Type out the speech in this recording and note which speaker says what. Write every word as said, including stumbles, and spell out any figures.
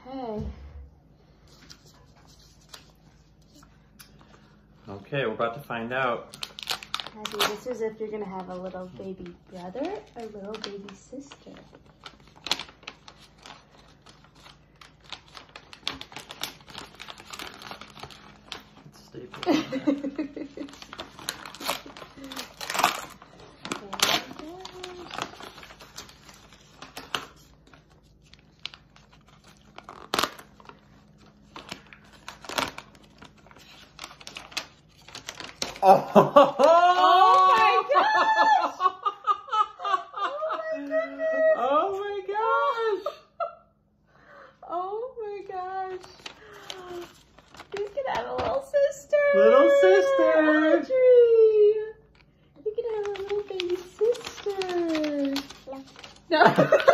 Speaker 1: Okay.
Speaker 2: Okay, we're about to find out.
Speaker 1: Abby, this is if you're gonna have a little baby brother or little baby sister.
Speaker 2: Stay put. Oh,
Speaker 1: oh my gosh!
Speaker 2: Oh my gosh!
Speaker 1: Oh my gosh! You can have a little sister!
Speaker 2: Little sister!
Speaker 1: Audrey! You can have a little baby sister! No!